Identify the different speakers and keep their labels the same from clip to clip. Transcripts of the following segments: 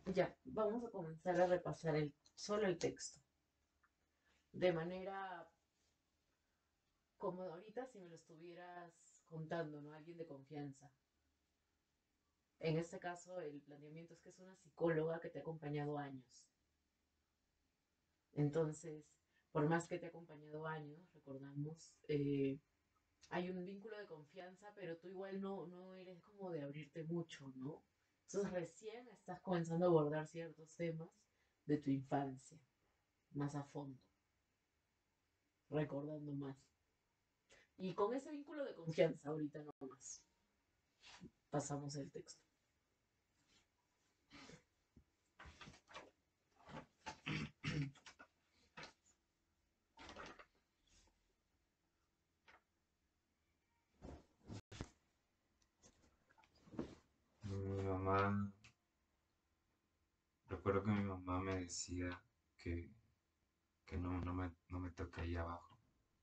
Speaker 1: Ya, vamos a comenzar a repasar solo el texto. De manera como ahorita si me lo estuvieras contando, ¿no? Alguien de confianza. En este caso, el planteamiento es que es una psicóloga que te ha acompañado años. Entonces, por más que te ha acompañado años, recordamos, hay un vínculo de confianza, pero tú igual no eres como de abrirte mucho, ¿no? Entonces recién estás comenzando a abordar ciertos temas de tu infancia, más a fondo, recordando más. Y con ese vínculo de confianza, ahorita no más, pasamos el texto.
Speaker 2: Mi mamá, recuerdo que mi mamá me decía que, que no me toque ahí abajo.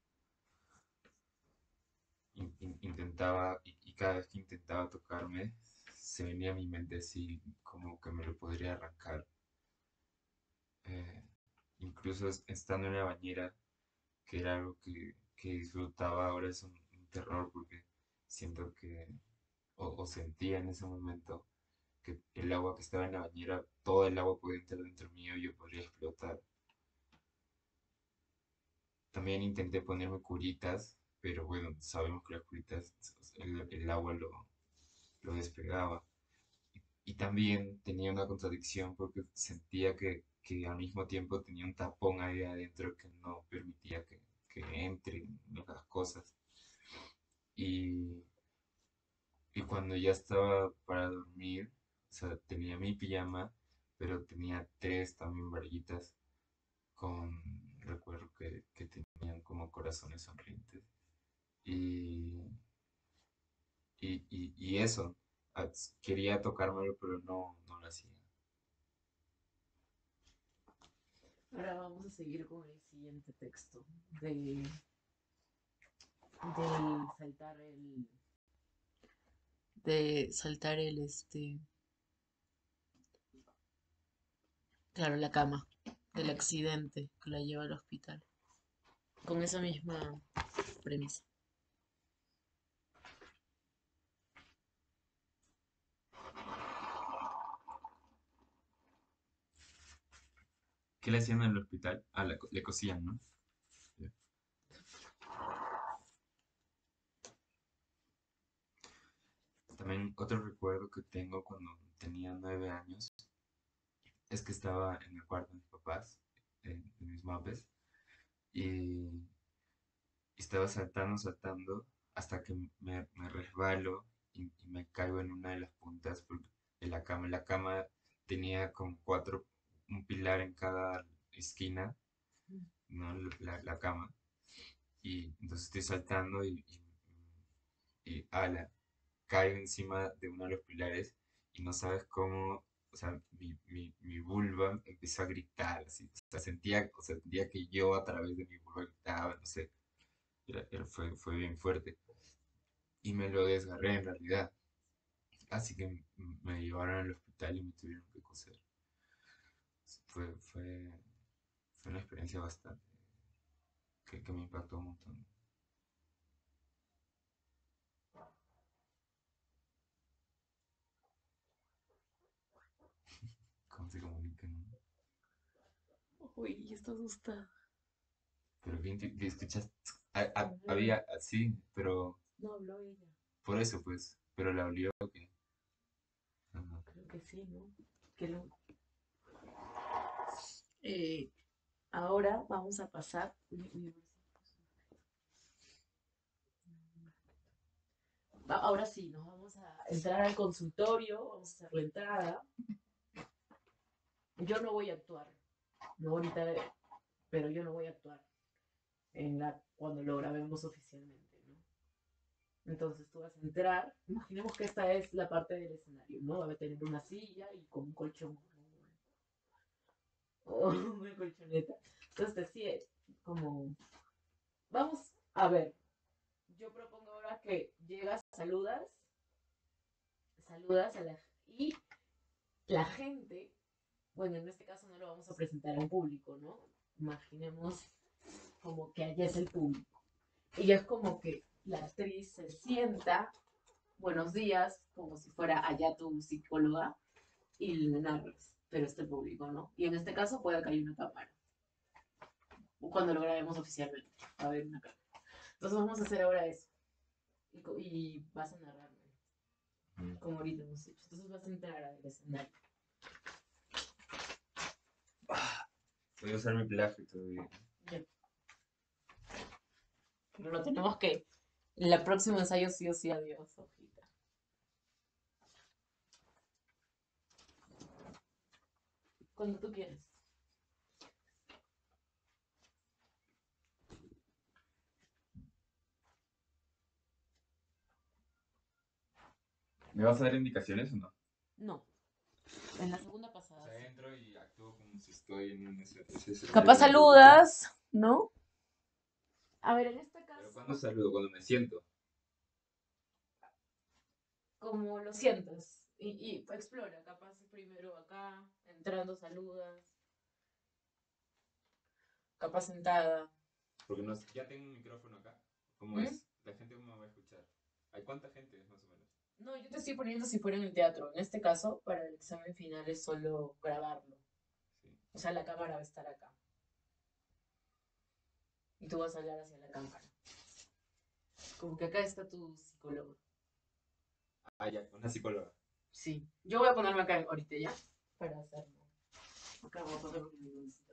Speaker 2: Intentaba, y cada vez que intentaba tocarme, se venía a mi mente así como que me lo podría arrancar. Eh, Incluso estando en la bañera, que era algo que disfrutaba, ahora es un terror porque siento que, o sentía en ese momento, que el agua que estaba en la bañera, todo el agua podía entrar dentro mío y yo podría explotar. También intenté ponerme curitas, pero bueno, sabemos que las curitas, el agua lo despegaba. Y también tenía una contradicción porque sentía que al mismo tiempo tenía un tapón ahí adentro que no permitía que entren las cosas. Y, y cuando ya estaba para dormir, o sea, tenía mi pijama, pero tenía tres también varillitas con, recuerdo que tenían como corazones sonrientes. Y, y eso, quería tocármelo, pero no lo hacía.
Speaker 1: Ahora vamos a seguir con el siguiente texto del saltar claro, la cama, del accidente que la lleva al hospital. Con esa misma premisa.
Speaker 2: ¿Qué le hacían en el hospital? Ah, le cosían, ¿no? Sí. También otro recuerdo que tengo cuando tenía 9 años es que estaba en el cuarto de mis papás, de mis mapes, y estaba saltando, hasta que me resbalo y me caigo en una de las puntas de la cama. La cama tenía como cuatro, un pilar en cada esquina, ¿no? La cama. Y entonces estoy saltando y ala, caigo encima de uno de los pilares y no sabes cómo, o sea, mi vulva empezó a gritar, así, o sea, sentía que yo a través de mi vulva gritaba, no sé, fue bien fuerte. Y me lo desgarré en realidad, así que me llevaron al hospital y me tuvieron que coser. Fue, fue, fue una experiencia bastante, que me impactó un montón. ¿Cómo se comunican? ¿No?
Speaker 1: Uy, ya está asustada.
Speaker 2: Pero que escuchas,
Speaker 1: Ajá.
Speaker 2: había así, pero
Speaker 1: No habló ella.
Speaker 2: por eso pues, pero la olió que... Ajá.
Speaker 1: Creo que sí, ¿no? Qué loco. Eh, ahora vamos a pasar. Ahora sí, nos vamos a entrar al consultorio, vamos a hacer la entrada. Yo no voy a actuar, no ahorita, pero yo no voy a actuar cuando lo grabemos oficialmente, ¿no? Entonces tú vas a entrar, imaginemos que esta es la parte del escenario, ¿no? Va a tener una silla y con un colchón o una colchoneta. Entonces te sigue como, vamos a ver, yo propongo ahora que llegas, saludas a y la gente Bueno, en este caso no lo vamos a presentar al público, ¿no? Imaginemos como que allá es el público. Y es como que la actriz se sienta, buenos días, como si fuera allá tu psicóloga, y le narras, pero este público, ¿no? Y en este caso puede que haya una cámara, cuando lo grabemos oficialmente, va a haber una cámara. Entonces vamos a hacer ahora eso, y vas a narrarme,
Speaker 2: Mm.
Speaker 1: como ahorita hemos hecho. Entonces vas a entrar al escenario.
Speaker 2: Voy a usar mi plagio todavía.
Speaker 1: Ya. Pero lo tenemos que, en la próxima ensayo sí o sí, adiós, hojita. Cuando tú quieras.
Speaker 2: ¿Me vas a dar indicaciones o no?
Speaker 1: No, en la segunda
Speaker 2: O
Speaker 1: pasada
Speaker 2: sea,
Speaker 1: sí.
Speaker 2: entro y actúo como si estoy en ese escenario
Speaker 1: Capaz
Speaker 2: con el público.
Speaker 1: saludas, ¿no? A ver, en este
Speaker 2: Pero cuando
Speaker 1: caso,
Speaker 2: saludo, cuando me siento.
Speaker 1: como lo sientas. Y explora, capaz primero acá, entrando saludas, capaz sentada.
Speaker 2: Porque no, ya tengo un micrófono acá. ¿Cómo
Speaker 1: ¿Mm?
Speaker 2: es? La gente cómo me va a escuchar. ¿Hay cuánta gente es más o menos?
Speaker 1: No, yo te estoy poniendo si fuera en el teatro. En este caso, para el examen final es solo grabarlo.
Speaker 2: Sí.
Speaker 1: O sea, la cámara va a estar acá. Y tú vas a hablar hacia la cámara. Como que acá está tu psicólogo.
Speaker 2: Ah, ya, una psicóloga.
Speaker 1: Sí. Yo voy a ponerme acá ahorita ya. Para hacerlo. Acá voy a ponerme en el necesito.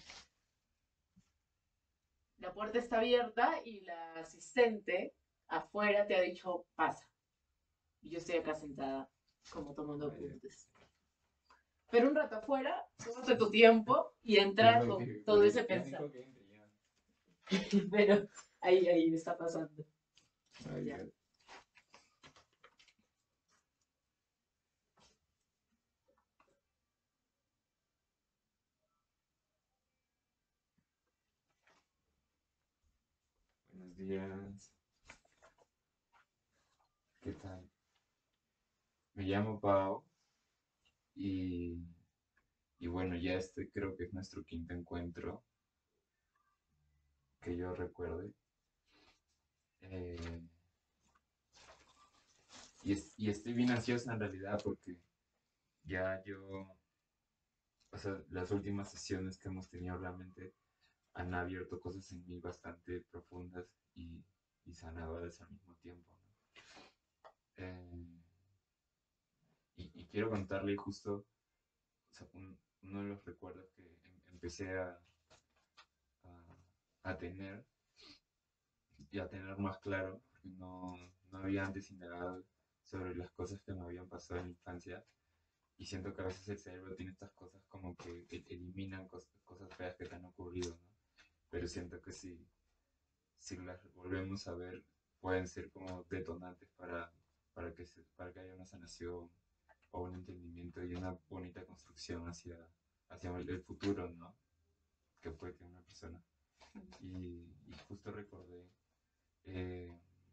Speaker 1: La puerta está abierta y la asistente afuera te ha dicho pasa. Y yo estoy acá sentada, como tomando
Speaker 2: Ah, ya.
Speaker 1: apuntes. Pero un rato afuera, tómate tu tiempo y entra con todo ese
Speaker 2: Ya me dijo
Speaker 1: pensamiento.
Speaker 2: que entre, ya.
Speaker 1: Pero ahí está pasando.
Speaker 2: Ay,
Speaker 1: Ya.
Speaker 2: Dios. Buenos días. ¿Qué tal? Me llamo Pau y, y bueno, ya este creo que es nuestro quinto encuentro que yo recuerde. Eh, y estoy bien ansiosa en realidad porque ya yo, o sea, las últimas sesiones que hemos tenido realmente han abierto cosas en mí bastante profundas y sanadoras al mismo tiempo, ¿no? Eh, y quiero contarle justo, o sea, uno de los recuerdos que empecé a tener y a tener más claro, porque no había antes indagado sobre las cosas que me habían pasado en la infancia. Y siento que a veces el cerebro tiene estas cosas como que eliminan cosas feas que te han ocurrido, ¿no? Pero siento que si las volvemos a ver, pueden ser como detonantes para que haya una sanación o un entendimiento y una bonita construcción hacia el futuro, ¿no? Que puede tener una persona. Y justo eh,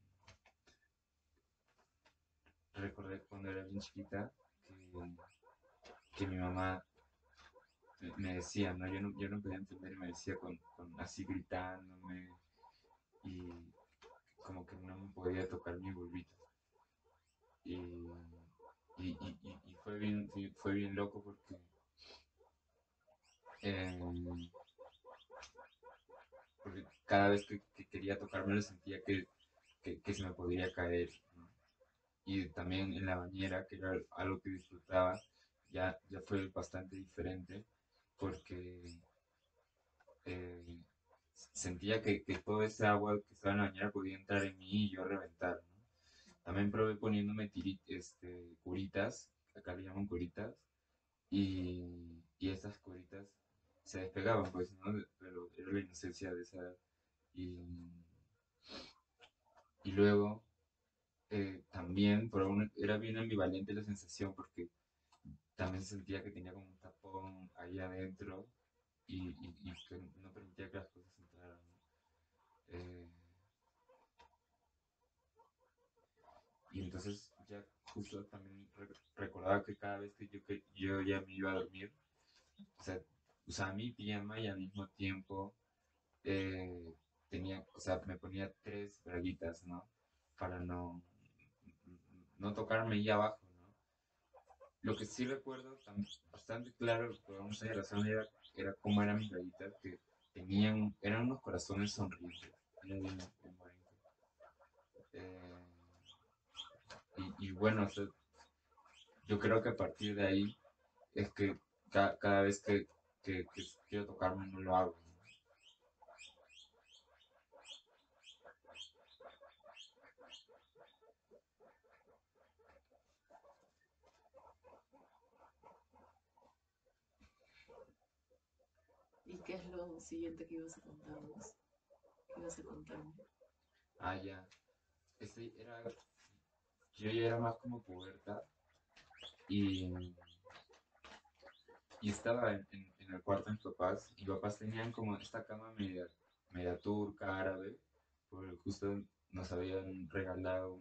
Speaker 2: recordé cuando era bien chiquita que mi mamá me decía, ¿no? Yo no podía entender y me decía así gritándome y como que no me podía tocar mi bulbito. Y, y fue bien loco eh, porque cada vez que quería tocármelo sentía que se me podría caer, ¿no? Y también en la bañera, que era algo que disfrutaba, ya fue bastante diferente porque eh, sentía que toda esa agua que estaba en la bañera podía entrar en mí y yo reventar, ¿no? También probé poniéndome curitas, acá le llaman curitas, y esas curitas se despegaban, pues, ¿no? Pero era la inocencia de esa edad. Y, y luego también era bien ambivalente la sensación porque también sentía que tenía como un tapón ahí adentro y que no permitía que las cosas entraran, ¿no? Eh, y entonces ya justo también recordaba que cada vez que yo ya me iba a dormir, o sea, usaba mi pijama y al mismo tiempo eh, tenía, o sea, me ponía tres braguitas, ¿no? Para no tocarme ahí abajo, ¿no? Lo que sí recuerdo bastante claro, por mucha razón, era cómo eran mis braguitas, que eran unos corazones sonrientes, era bien bonito. Eh, y bueno, o sea, yo creo que a partir de ahí es que cada vez que quiero tocarme no lo hago, ¿no?
Speaker 1: ¿Y qué es lo siguiente que ibas a contarnos? ¿Qué ibas a contarme?
Speaker 2: Ah, ya. Este era, yo ya era más como pubertad y, y estaba en el cuarto de mis papás. Y mis papás tenían como esta cama media turca, árabe, porque justo nos habían regalado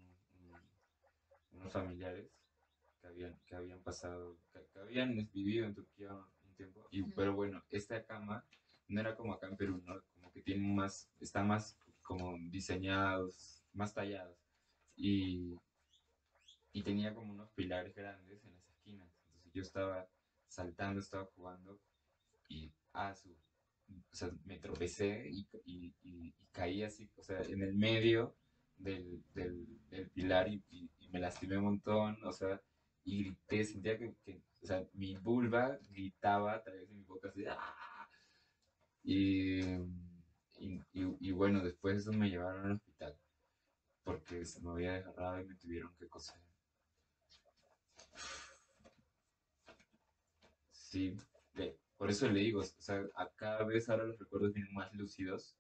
Speaker 2: unos familiares que habían pasado, que habían vivido en Turquía un tiempo.
Speaker 1: Ujú.
Speaker 2: Pero bueno, esta cama no era como acá en Perú, ¿no? Como que tienen más, está más como diseñados, más tallados. Y, y tenía como unos pilares grandes en las esquinas. Entonces yo estaba saltando, estaba jugando y o sea, me tropecé y caí así, o sea, en el medio del pilar y me lastimé un montón, o sea, y grité, sentía o sea, mi vulva gritaba a través de mi boca así, ¡ah! Y, y bueno, después de eso me llevaron al hospital porque se me había desgarrado y me tuvieron que coser. Sí, por eso le digo, o sea, a cada vez ahora los recuerdos vienen más lúcidos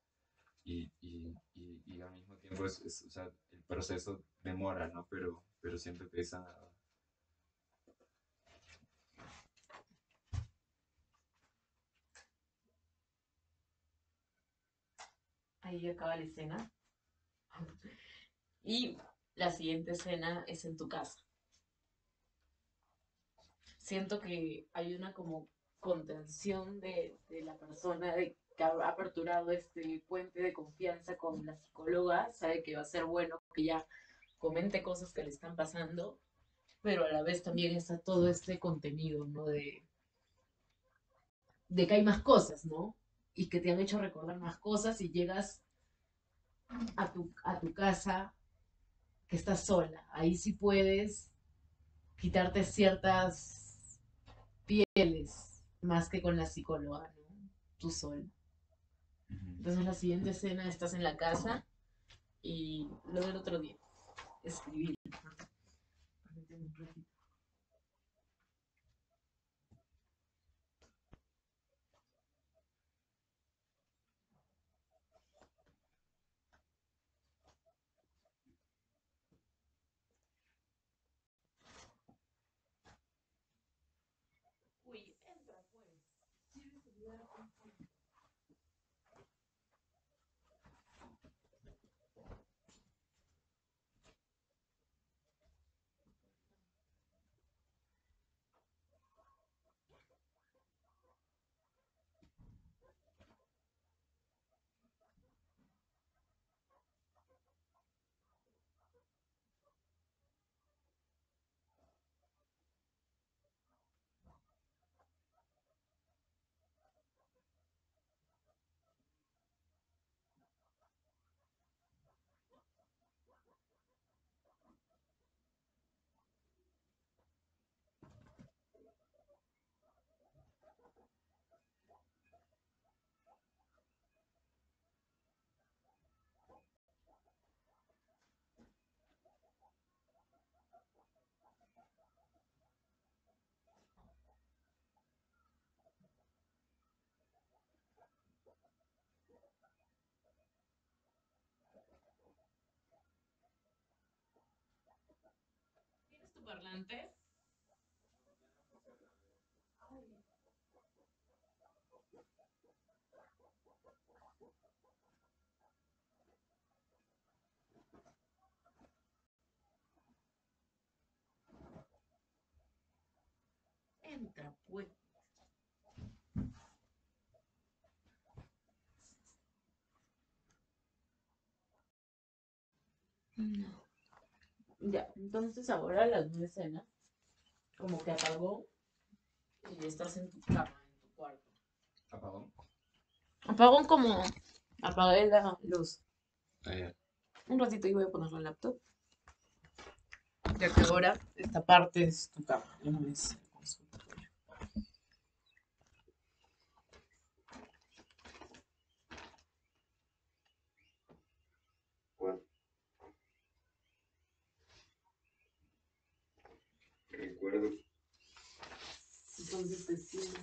Speaker 2: y al mismo tiempo o sea, el proceso demora, ¿no? Pero siento que esa...
Speaker 1: Ahí acaba la escena. Y la siguiente escena es en tu casa. Siento que hay una como contención de la persona que ha aperturado este puente de confianza con la psicóloga, sabe que va a ser bueno que ella comente cosas que le están pasando, pero a la vez también está todo este contenido, ¿no? De que hay más cosas, ¿no? Y que te han hecho recordar más cosas y llegas a tu casa que estás sola. Ahí sí puedes quitarte ciertas pieles, más que con la psicóloga, ¿no? Tú sola.
Speaker 2: Ujú.
Speaker 1: Entonces la siguiente escena estás en la casa y lo del otro día, escribir. Permíteme un ratito. Uy, entra pues. ¿Quieres ayudar? ¿Tienes tu parlante? Entra pues. No. Ya, entonces ahora la nueva escena como que apagó y estás en tu cama, en tu cuarto.
Speaker 2: ¿Apagón?
Speaker 1: Apagón como apagué la luz.
Speaker 2: Ah, ya.
Speaker 1: Un ratito y voy a poner la laptop. Ya que ahora esta parte es tu cama, no es el consultorio.
Speaker 2: Bueno, recuerdo.
Speaker 1: Entonces decimos,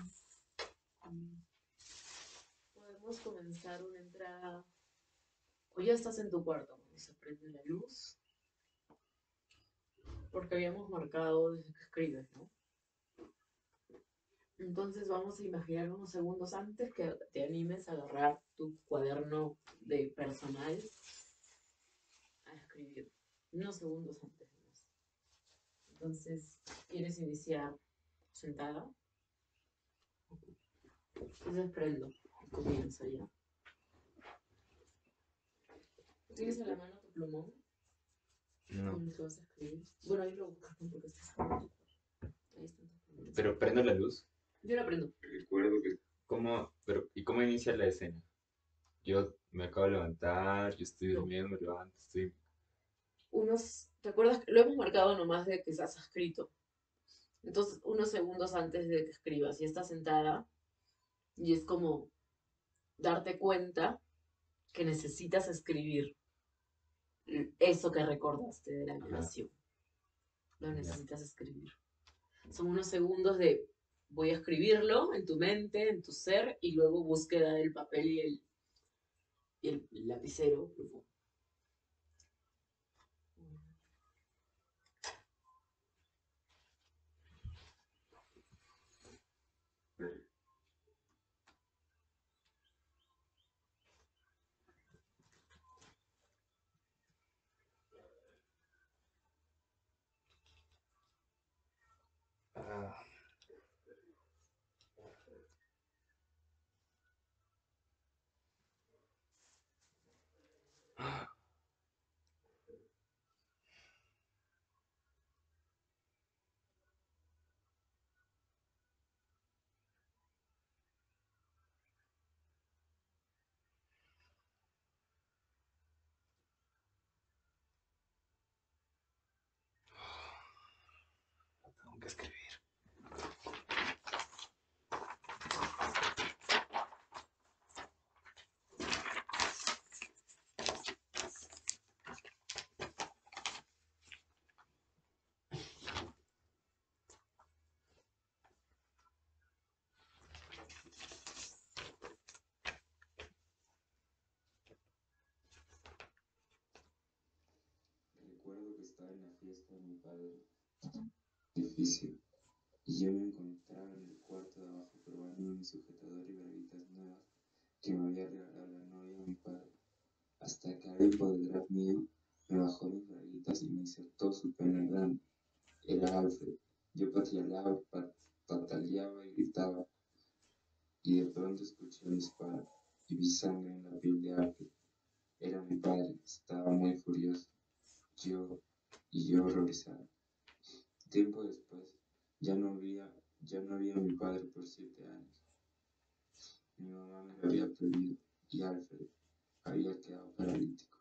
Speaker 1: podemos comenzar una entrada. O ya estás en tu cuarto cuando se prende la luz. Porque habíamos marcado desde que escribes, ¿no? Entonces vamos a imaginar unos segundos antes que te animes a agarrar tu cuaderno de personal a escribir. Unos segundos antes nomás. Entonces, ¿quieres iniciar sentada? Entonces prendo y comienzo ya. ¿Tienes a la mano tu plumón
Speaker 2: No.
Speaker 1: con el que vas a escribir? Bueno, ahí lo buscas, ¿no? Porque estás escribiendo. Ahí están tus plumones.
Speaker 2: Pero prendo la luz.
Speaker 1: Yo lo prendo.
Speaker 2: Recuerdo que. ¿Y cómo inicia la escena? Yo me acabo de levantar, yo estoy
Speaker 1: No.
Speaker 2: durmiendo, me levanto, estoy.
Speaker 1: ¿Te acuerdas? Lo hemos marcado nomás de que has escrito. Entonces, unos segundos antes de que escribas, y estás sentada, y es como darte cuenta que necesitas escribir eso que recordaste de la
Speaker 2: Ajá,
Speaker 1: violación. Lo
Speaker 2: ya.
Speaker 1: necesitas escribir. Son unos segundos de voy a escribirlo en tu mente, en tu ser, y luego búsqueda del papel y el lapicero.
Speaker 2: Ah, tengo que escribir. Recuerdo que estaba en la fiesta de mi padre, difícil, y yo me encontraba en el cuarto de abajo probando mi sujetador y braguitas nuevas que me había regalado la novia de mi padre, hasta que alguien por detrás mío me bajó mis braguitas y me insertó su pene grande. Era Alfred. Yo pataleaba y gritaba, y de pronto escuché un disparo y vi sangre en la piel de Alfred. Era mi padre, estaba muy furioso. Yo horrorizado. Tiempo después, ya no había a mi padre por 7 años. Mi mamá me lo había perdido y Alfred había quedado paralítico.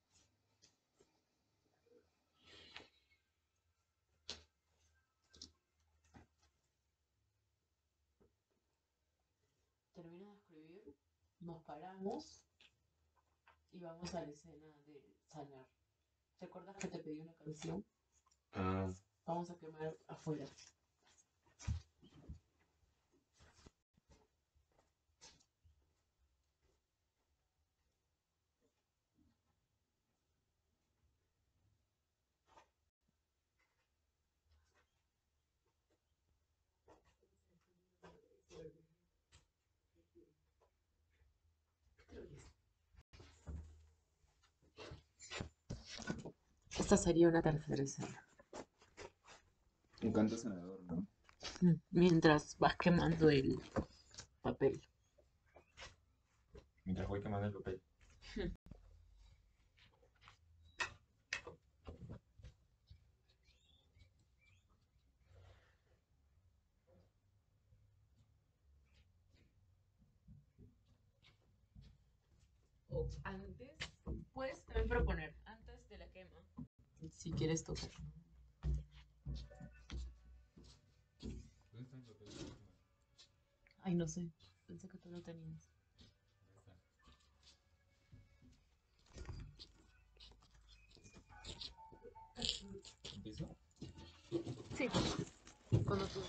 Speaker 1: Termina de escribir, nos paramos y vamos a la escena de sanar. ¿Te acuerdas que te pedí una canción?
Speaker 2: Ah,
Speaker 1: Vamos a quemar afuera. Esta sería una tercera escena.
Speaker 2: un canto sanador, ¿no?
Speaker 1: Mientras vas quemando el papel.
Speaker 2: Mientras voy quemando el papel.
Speaker 1: o antes, puedes también proponer, antes de la quema, si quieres tocar.
Speaker 2: ¿Dónde está el papel de la quema?
Speaker 1: Ay, no sé, pensé que tú lo tenías.
Speaker 2: ¿Dónde está? ¿Empiezo?
Speaker 1: Sí, cuando tú.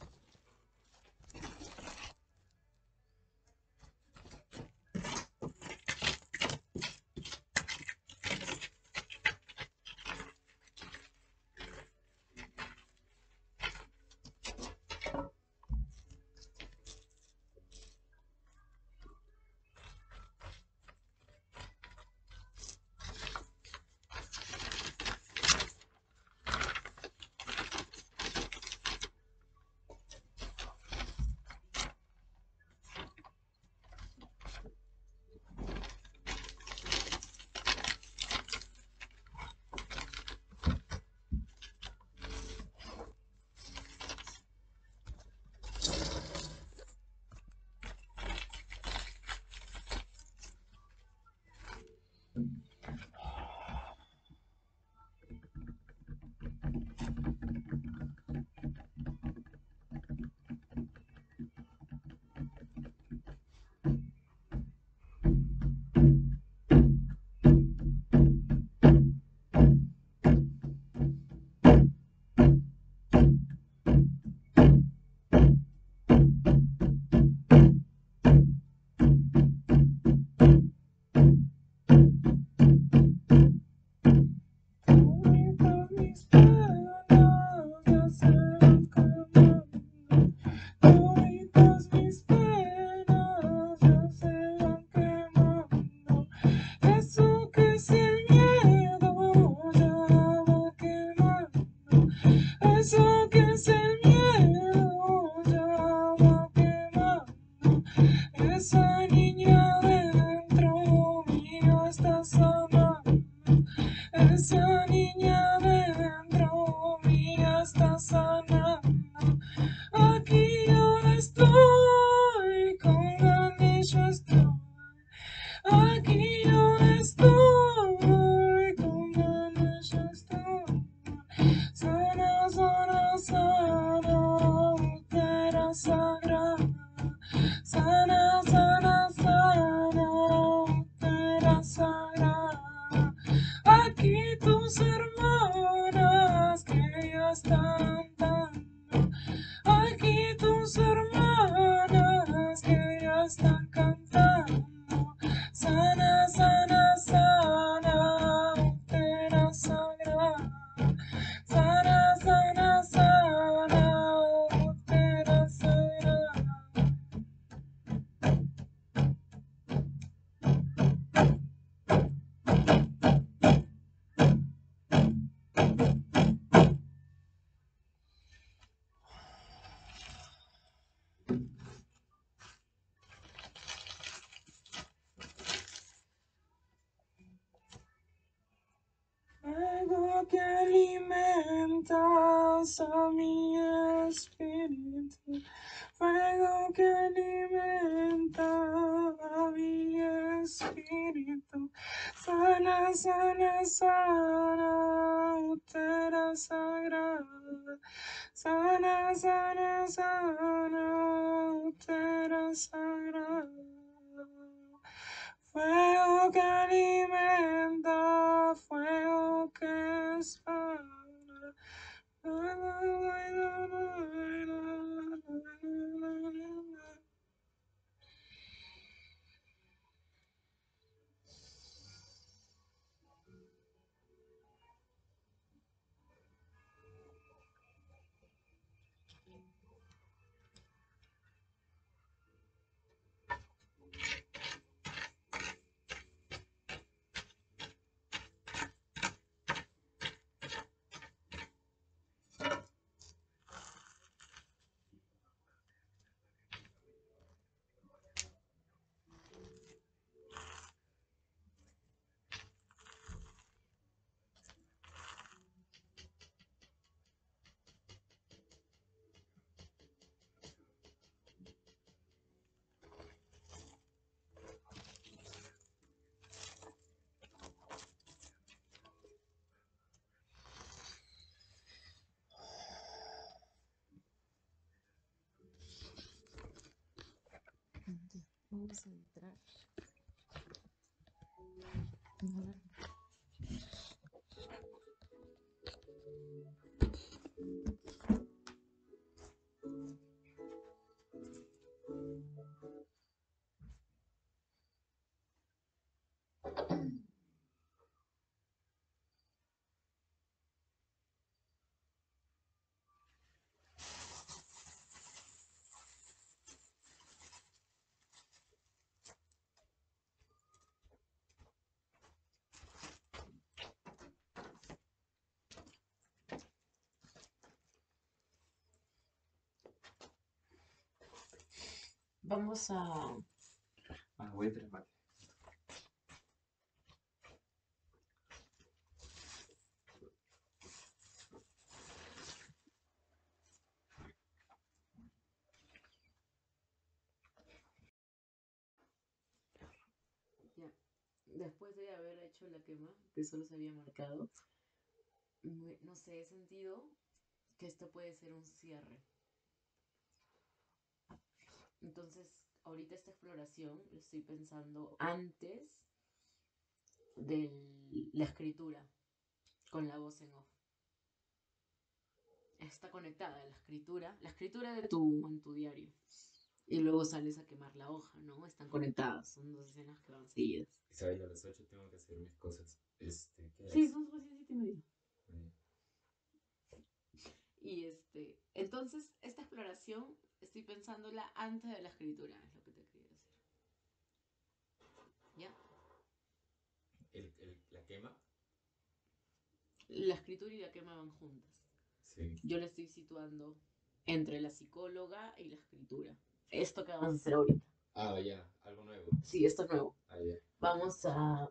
Speaker 3: Todas mis penas ya se van quemando. Todas mis penas ya se van quemando. Eso que es el miedo ya va quemando. Eso que es el miedo ya va quemando. Esa niña dentro mío está sanando. Esa niña dentro mía está sanando. Aquí yo no estoy, con ganas yo estoy. Aquí yo no estoy, con ganas yo estoy. Sana, sana, sana, útera sagrada. Sana, sana, sana, útera sagrada. Aquí tus hermanas que ya están dando. Aquí tus hermanas que ya están cantando. Sana, sana, sana, útera sagrada. Sana, sana, sana, útera sagrada. Fuego que alimentas a mi espíritu, fuego que alimenta a mi espíritu. Sana, sana, sana, útera sagrada. Sana, sana, sana, útera sagrada. Fuego que alimenta, fuego que espana.
Speaker 1: Vamos a entrar. No, vamos a...
Speaker 2: Voy a traer mate.
Speaker 1: Ya. Después de haber hecho la quema, que solo se había marcado, no sé, he sentido que esto puede ser un cierre. Entonces, ahorita esta exploración lo estoy pensando antes de la escritura, con la voz en off. Está conectada la escritura de en tu diario. Y luego sales a quemar la hoja, ¿no? Están conectadas, son dos escenas que van seguidas.
Speaker 2: Isabel, a las 8 tengo que hacer mis cosas. ¿Qué
Speaker 1: Sí,
Speaker 2: es?
Speaker 1: son recién 7:30. Y entonces, esta exploración estoy pensándola antes de la escritura, es lo que te quería decir. ¿Ya?
Speaker 2: ¿La quema?
Speaker 1: La escritura y la quema van juntas.
Speaker 2: Sí.
Speaker 1: Yo la estoy situando entre la psicóloga y la escritura. Esto que vamos a hacer ahorita.
Speaker 2: Ya, algo nuevo.
Speaker 1: Sí, esto es nuevo.
Speaker 2: Ya.
Speaker 1: Vamos a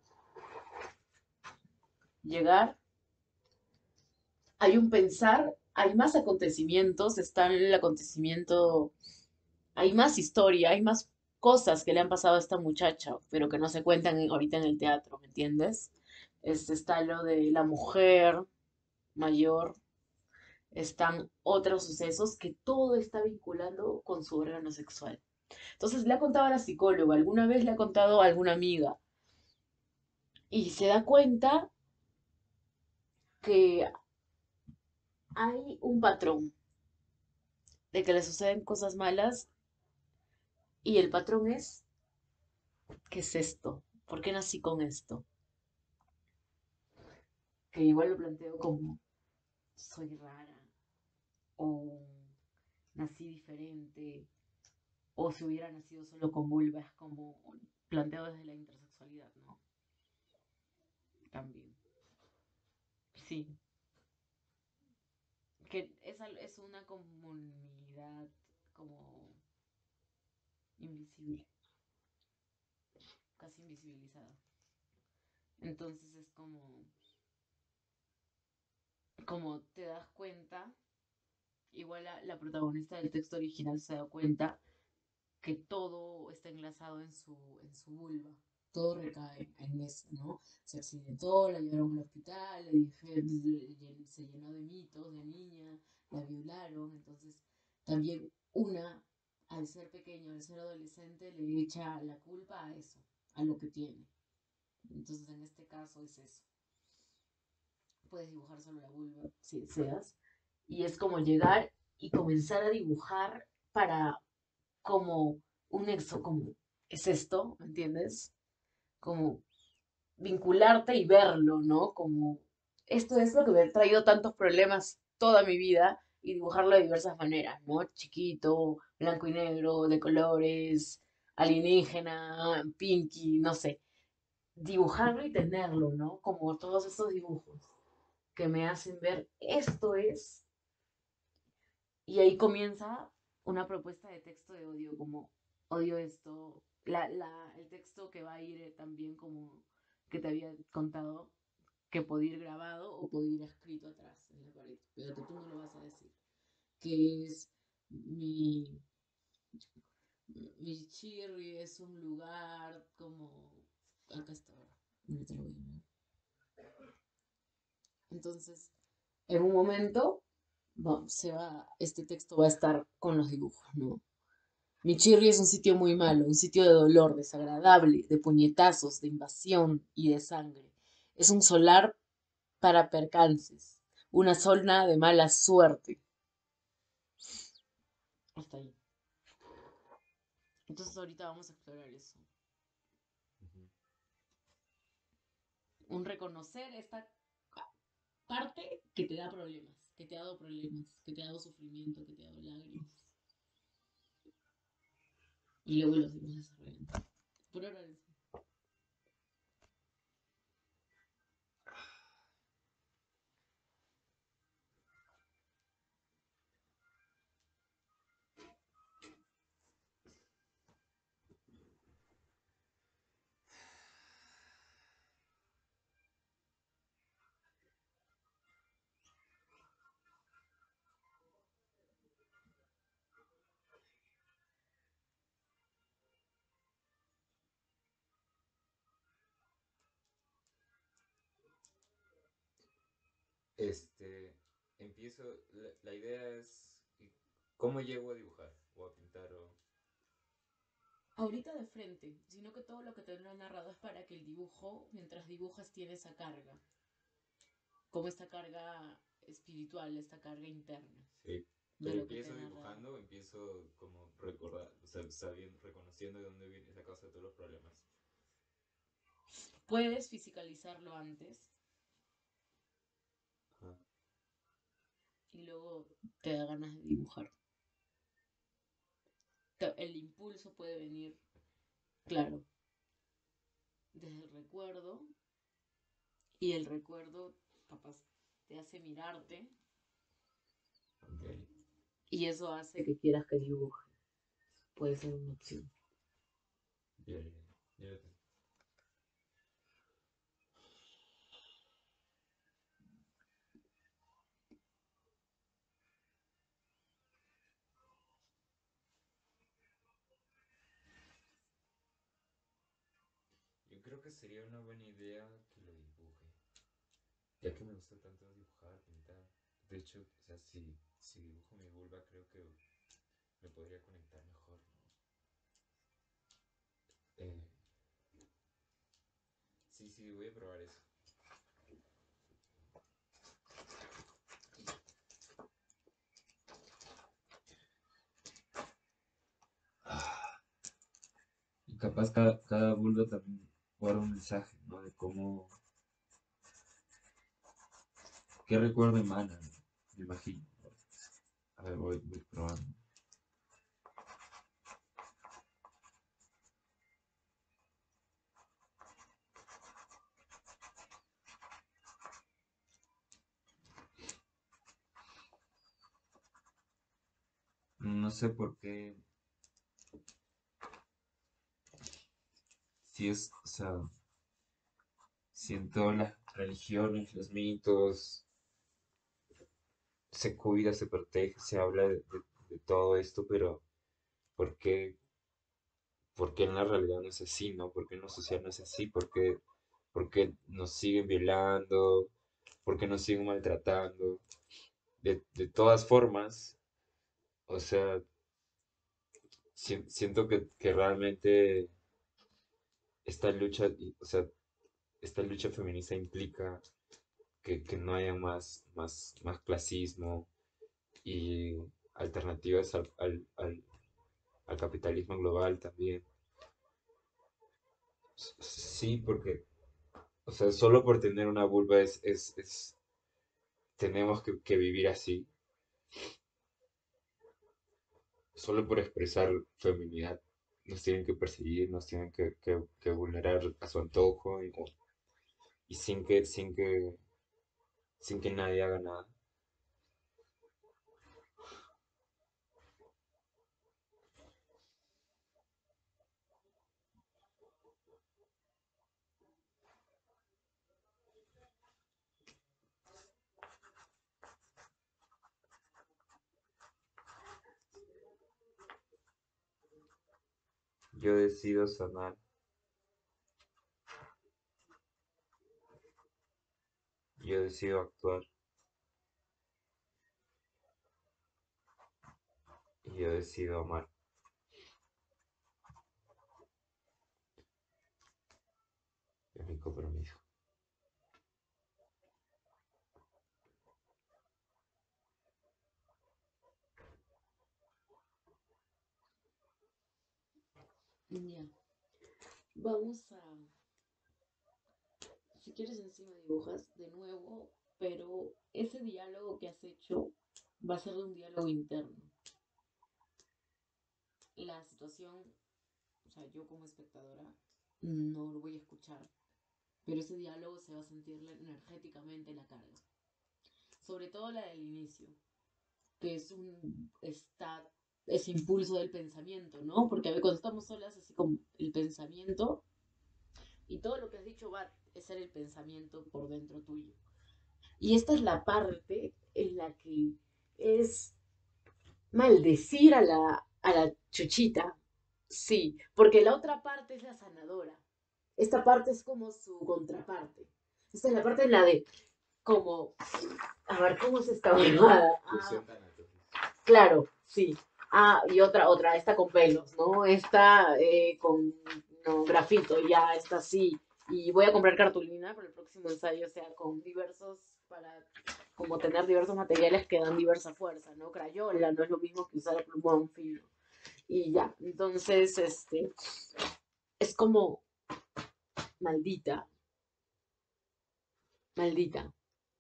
Speaker 1: llegar. Hay un pensar, hay más acontecimientos, está el acontecimiento, hay más historia, hay más cosas que le han pasado a esta muchacha, pero que no se cuentan ahorita en el teatro, ¿me entiendes? Está lo de la mujer mayor, están otros sucesos que todo está vinculando con su órgano sexual. Entonces le ha contado a la psicóloga, alguna vez le ha contado a alguna amiga, y se da cuenta que hay un patrón de que le suceden cosas malas y el patrón es, ¿qué es esto? ¿Por qué nací con esto? Que igual lo planteo como, soy rara, o nací diferente, o si hubiera nacido solo con vulva, es como planteo desde la intersexualidad, ¿no? También. Sí, que es una comunidad como invisible, casi invisibilizada. Entonces es como te das cuenta, igual la protagonista del texto original se da cuenta que todo está enlazado en su vulva. Todo recae en eso, ¿no? Se accidentó, la llevaron al hospital, se llenó de mitos de niña, la violaron, entonces también al ser pequeño, al ser adolescente, le echa la culpa a eso, a lo que tiene. Entonces en este caso es eso. Puedes dibujar solo la vulva si deseas. Y es como llegar y comenzar a dibujar para como un nexo, como es esto, ¿me entiendes? Como vincularte y verlo, ¿no? Como esto es lo que me ha traído tantos problemas toda mi vida y dibujarlo de diversas maneras, ¿no? Chiquito, blanco y negro, de colores, alienígena, pinky, no sé. Dibujarlo y tenerlo, ¿no? Como todos esos dibujos que me hacen ver esto es. Y ahí comienza una propuesta de texto de odio, como odio esto, el texto que va a ir también como que te había contado, que podía ir grabado o podía ir escrito atrás en la pared, pero que tú no lo vas a decir, que es mi, mi chirri es un lugar como, acá está, ahorita lo voy a ver. Entonces, en un momento, este texto va a estar con los dibujos, ¿no? Michirri es un sitio muy malo, un sitio de dolor, desagradable, de puñetazos, de invasión y de sangre. Es un solar para percances, una zona de mala suerte. Hasta ahí. Entonces ahorita vamos a explorar eso.
Speaker 2: Ujú.
Speaker 1: Un reconocer esta parte que te da problemas, que te ha dado problemas, que te ha dado sufrimiento, que te ha dado lágrimas. Y luego lo seguimos desarrollando. Por ahora es.
Speaker 2: Este, empiezo, la idea es, ¿cómo llego a dibujar o a pintar o...
Speaker 1: Ahorita de frente, sino que todo lo que te lo he narrado es para que el dibujo, mientras dibujas, tiene esa carga, como esta carga espiritual, esta carga interna
Speaker 2: Sí,
Speaker 1: de
Speaker 2: pero
Speaker 1: lo que te
Speaker 2: empiezo
Speaker 1: he narrado.
Speaker 2: dibujando, empiezo como recordar, o sea, sabiendo, reconociendo de dónde viene esa causa de todos los problemas.
Speaker 1: Puedes fisicalizarlo antes
Speaker 2: Ajá,
Speaker 1: y luego te da ganas de dibujar. El impulso puede venir, claro, desde el recuerdo y el recuerdo capaz te hace mirarte
Speaker 2: ok,
Speaker 1: y eso hace que quieras que dibuje. Puede ser una opción.
Speaker 2: ya, ya, ya lo tengo. Yo creo que sería una buena idea que lo dibuje, ya que me gusta tanto dibujar, pintar. De hecho, o sea, si dibujo mi vulva, creo que me podría conectar mejor, ¿no? Eh, sí, sí, voy a probar eso. Y capaz cada vulva también guarda un mensaje, ¿no? De cómo, qué recuerdo emana, ¿no? Me imagino. A ver, voy probando. No sé por qué, si es, o sea, si en todas las religiones, los mitos, se cuida, se protege, se habla de todo esto, pero ¿por qué, por qué en la realidad no es así, ¿no? ¿Por qué en lo social no es así? Por qué nos siguen violando? ¿Por qué nos siguen maltratando? De todas formas, o sea, siento que realmente esta lucha, o sea, esta lucha feminista implica que no haya más clasismo y alternativas al capitalismo global también. Sí, porque, o sea, solo por tener una vulva tenemos que vivir así, solo por expresar feminidad. Nos tienen que perseguir, nos tienen que vulnerar a su antojo y sin que nadie haga nada. Yo decido sanar, yo decido actuar y yo decido amar. compromiso.
Speaker 1: Ya. Vamos a. Si quieres, encima dibujas de nuevo, pero ese diálogo que has hecho va a ser un diálogo interno. La situación, o sea, yo como espectadora no lo voy a escuchar, pero ese diálogo se va a sentir energéticamente la carga. Sobre todo la del inicio, que está ese impulso del pensamiento, ¿no? Porque a ver, cuando estamos solas, así como el pensamiento y todo lo que has dicho va a ser el pensamiento por dentro tuyo. Y esta es la parte en la que es maldecir a la chuchita. Sí, porque la otra parte es la sanadora. Esta parte es como su contraparte. Esta es la parte en la de como, a ver, ¿cómo es esta huevada?
Speaker 2: Fusión tanatónica.
Speaker 1: Claro, sí. Y otra, esta con pelos, ¿no? Esta con no, grafito, ya, esta sí. Y voy a comprar cartulina para el próximo ensayo, o sea, con diversos, para como tener diversos materiales que dan diversa fuerza, ¿no? Crayola, no es lo mismo que usar el plumón fino. Y ya, entonces, es como maldita, maldita.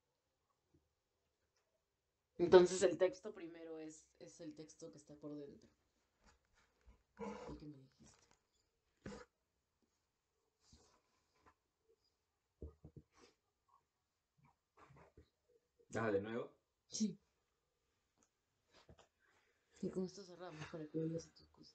Speaker 1: Entonces el texto primero es el texto que está por dentro. El que me dijiste.
Speaker 2: De nuevo.
Speaker 1: Sí. Y con esto cerramos para que veas tus cosas.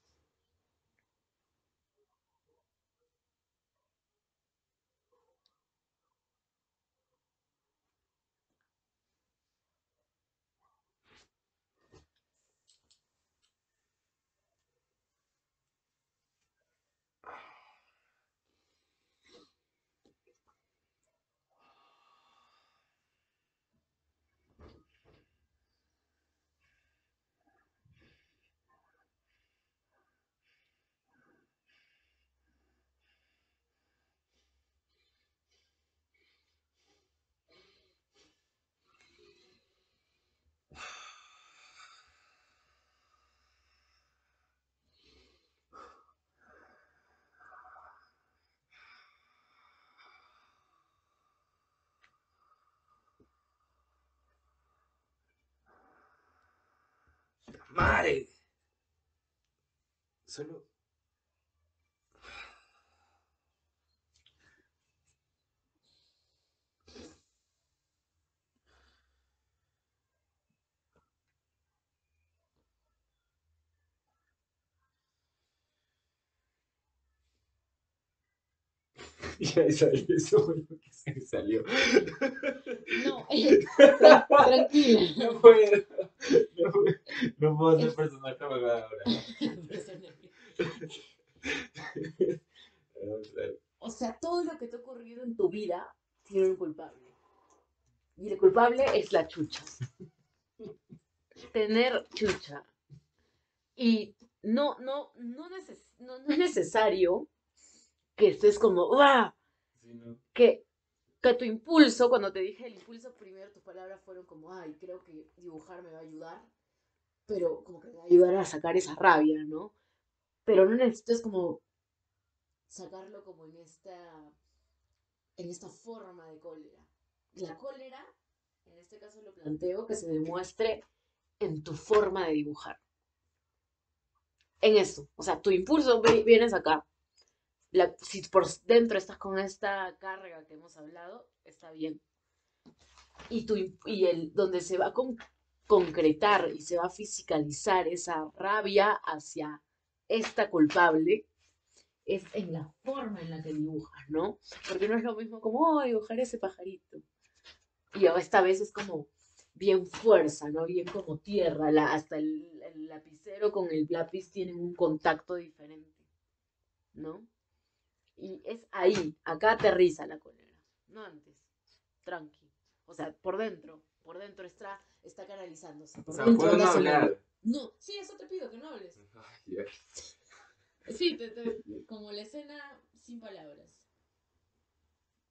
Speaker 2: ¡Madre! Solo. Ya salió, eso fue lo que se me salió.
Speaker 1: No, tranquila.
Speaker 2: No puedo. No puedo ser personaje abogado ahora.
Speaker 1: O sea, todo lo que te ha ocurrido en tu vida tiene un culpable. Y el culpable es la chucha. Tener chucha. Y no es necesario que estés como, ¡ah!
Speaker 2: Sí, no.
Speaker 1: Que tu impulso, cuando te dije el impulso, primero tus palabras fueron como, ay, creo que dibujar me va a ayudar, pero como que me va a ayudar a sacar esa rabia, ¿no? Pero no necesitas como sacarlo como en esta forma de cólera. La cólera, en este caso lo planteo, que se demuestre en tu forma de dibujar. En eso, o sea, tu impulso vienes acá. Si por dentro estás con esta carga que hemos hablado, está bien. Donde se va a concretar y se va a fiscalizar esa rabia hacia esta culpable es en la forma en la que dibujas, ¿no? Porque no es lo mismo como, oh, dibujar ese pajarito. Y esta vez es como bien fuerza, ¿no? Bien como tierra. Hasta el lapicero con el lápiz tienen un contacto diferente, ¿no? Y es ahí, acá aterriza la cólera, no antes, tranqui. O sea, por dentro está canalizándose. Por
Speaker 2: O sea,
Speaker 1: dentro
Speaker 2: puedo no
Speaker 1: anda sonando.
Speaker 2: hablar.
Speaker 1: No, sí, eso te pido, que no hables.
Speaker 2: Ay, Dios.
Speaker 1: Sí, como la escena sin palabras.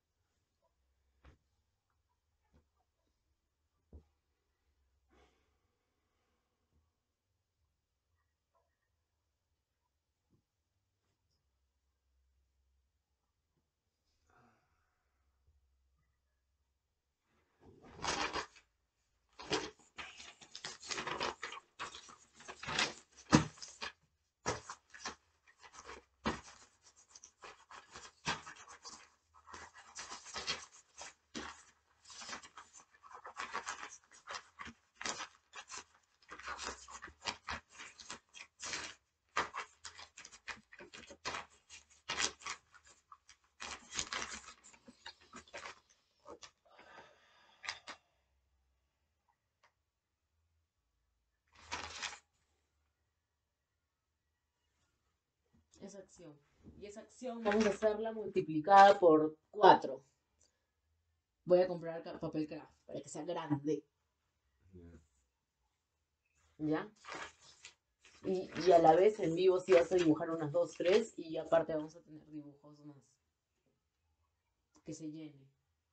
Speaker 1: esa acción. Y esa acción vamos a hacerla multiplicada por 4. Voy a comprar papel craft para que sea grande,
Speaker 2: Ya.
Speaker 1: ¿ya? Y a la vez en vivo sí vas a dibujar unas 2, 3 y aparte vamos a tener dibujos más. Que se llene.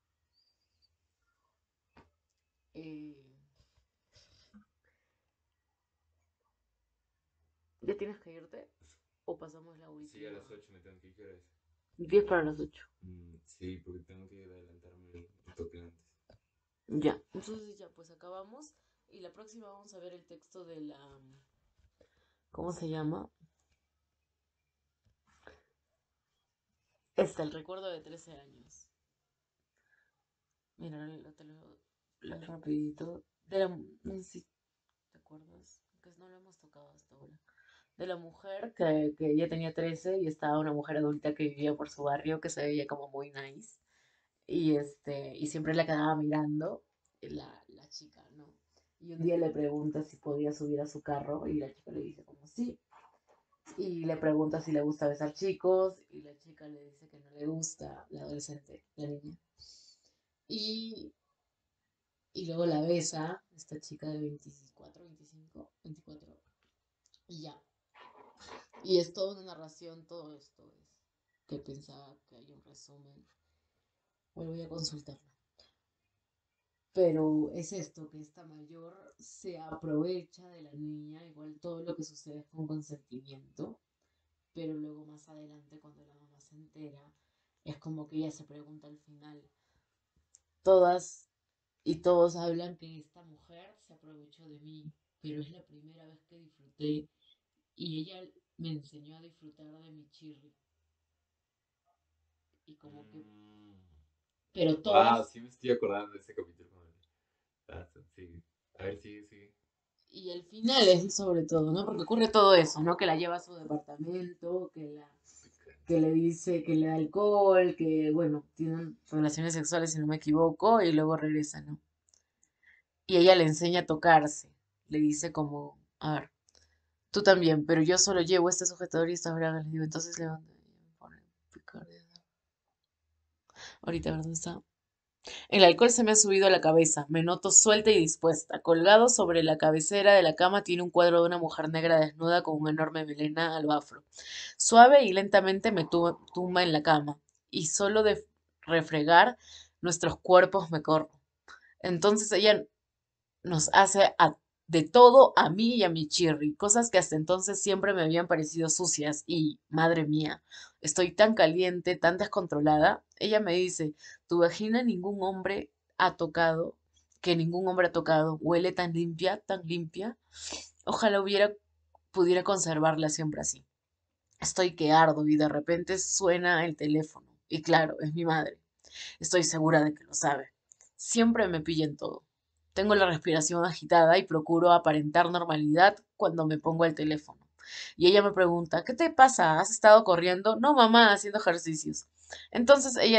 Speaker 1: Eh, ¿Ya tienes que irte? ¿O pasamos la
Speaker 2: Sí, a
Speaker 1: última?
Speaker 2: las 8 me tengo que ir. ¿Qué hora es?
Speaker 1: 10 para las 8.
Speaker 2: Sí, porque tengo que adelantarme un toque antes.
Speaker 1: Ya. Entonces ya, pues acabamos. Y la próxima vamos a ver el texto de la... ¿Cómo se llama? El recuerdo de 13 años. Mira, te lo leo rapidito. No sé si te acuerdas, que no lo hemos tocado hasta ahora. De la mujer que ella tenía 13 y estaba una mujer adulta que vivía por su barrio que se veía como muy nice. Y siempre la quedaba mirando la chica, ¿no? Y un día le pregunta si podía subir a su carro y la chica le dice como sí. Y le pregunta si le gusta besar chicos y la chica le dice que no le gusta, la adolescente, la niña. Y, y luego la besa, esta chica de 24, 25, 24, y ya. Y es toda una narración, todo esto es que pensaba que hay un resumen. Bueno, voy a consultarlo. Pero es esto, que esta mayor se aprovecha de la niña, igual todo lo que sucede es con consentimiento, pero luego más adelante cuando la mamá se entera, es como que ella se pregunta al final, todas y todos hablan que esta mujer se aprovechó de mí, pero es la primera vez que disfruté y ella me enseñó a disfrutar de mi chirri. Y como que, pero
Speaker 2: Wow,
Speaker 1: todas,
Speaker 2: sí me estoy acordando de ese capítulo. Sí. A ver, sigue, sigue.
Speaker 1: y el final es sobre todo, ¿no? Porque ocurre todo eso, ¿no? Que la lleva a su departamento, que le dice que le da alcohol, que, bueno, tienen relaciones sexuales si no me equivoco, y luego regresa, ¿no? Y ella le enseña a tocarse, le dice como, a ver, tú también, pero yo solo llevo este sujetador y estas bragas, le digo, entonces levanta y me pone picardía. Ahorita, ¿verdad está? El alcohol se me ha subido a la cabeza, me noto suelta y dispuesta. Colgado sobre la cabecera de la cama tiene un cuadro de una mujer negra desnuda con una enorme melena a lo afro. Suave y lentamente me tumba en la cama, y solo de refregar nuestros cuerpos me corro. Entonces ella nos hace de todo a mí y a mi Chirri, cosas que hasta entonces siempre me habían parecido sucias y, madre mía, estoy tan caliente, tan descontrolada. Ella me dice, tu vagina ningún hombre ha tocado, que ningún hombre ha tocado, huele tan limpia. Ojalá pudiera conservarla siempre así. Estoy que ardo y de repente suena el teléfono. Y claro, es mi madre. Estoy segura de que lo sabe. Siempre me pilla en todo. Tengo la respiración agitada y procuro aparentar normalidad cuando me pongo el teléfono. Y ella me pregunta, ¿qué te pasa? ¿Has estado corriendo? No, mamá, haciendo ejercicios. Entonces ella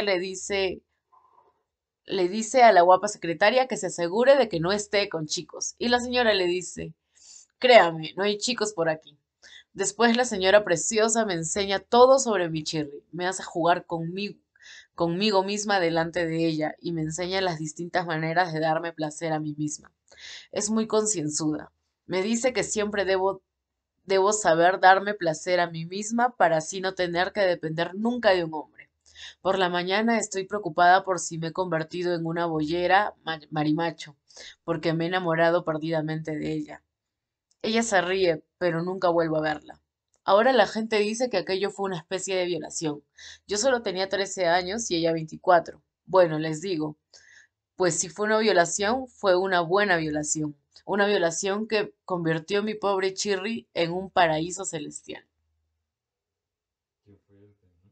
Speaker 1: le dice a la guapa secretaria que se asegure de que no esté con chicos. Y la señora le dice, créame, no hay chicos por aquí. Después la señora preciosa me enseña todo sobre mi Cherry, me hace jugar conmigo misma delante de ella y me enseña las distintas maneras de darme placer a mí misma. Es muy concienzuda. Me dice que siempre debo saber darme placer a mí misma para así no tener que depender nunca de un hombre. Por la mañana estoy preocupada por si me he convertido en una boyera marimacho, porque me he enamorado perdidamente de ella. Ella se ríe, pero nunca vuelvo a verla. Ahora la gente dice que aquello fue una especie de violación. Yo solo tenía 13 años y ella 24. Bueno, les digo, pues si fue una violación, fue una buena violación. Una violación que convirtió a mi pobre Chirri en un paraíso celestial.
Speaker 2: Qué fuerte, ¿no?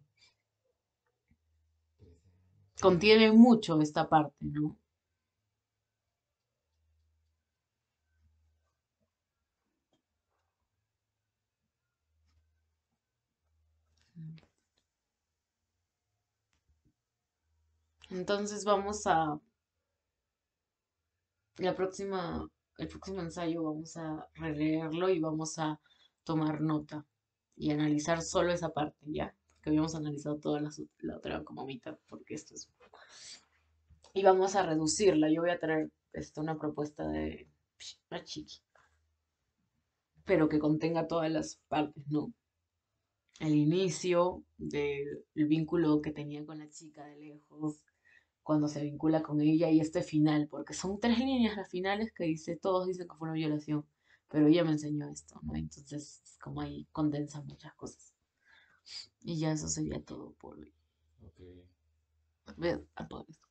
Speaker 2: 13 años.
Speaker 1: Contiene mucho esta parte, ¿no? Entonces vamos a la el próximo ensayo vamos a releerlo y vamos a tomar nota. y analizar solo esa parte, ¿ya? Porque habíamos analizado toda la otra como mitad, porque esto es... Y vamos a reducirla. Yo voy a traer una propuesta de una chiqui, pero que contenga todas las partes, ¿no? El inicio del vínculo que tenía con la chica de lejos, cuando se vincula con ella y este final, porque son tres líneas las finales que dice, todos dicen que fue una violación, pero ella me enseñó esto, ¿no? Entonces, es como ahí condensa muchas cosas. Y ya eso sería todo por hoy.
Speaker 2: Ok.
Speaker 1: Ve a todo esto.